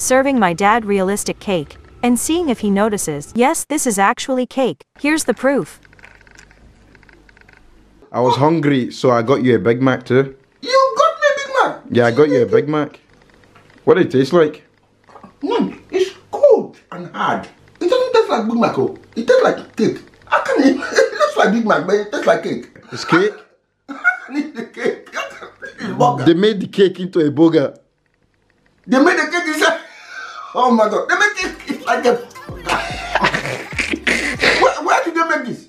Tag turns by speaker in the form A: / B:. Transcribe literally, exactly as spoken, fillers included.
A: serving my dad realistic cake, and seeing if he notices. Yes, this is actually cake. Here's the proof.
B: I was hungry, so I got you a Big Mac too.
C: You got me a Big Mac?
B: Yeah, I got you a Big Mac. What did it taste like?
C: Mm, it's cold and hard. It doesn't taste like Big Mac, oh. It tastes like cake. How can it? It looks like Big Mac, but it tastes like cake.
B: It's cake?
C: I need the cake.
B: They made the cake into a burger.
C: They made the cake inside. Oh my God. They made it it's like a... where, where did they make this?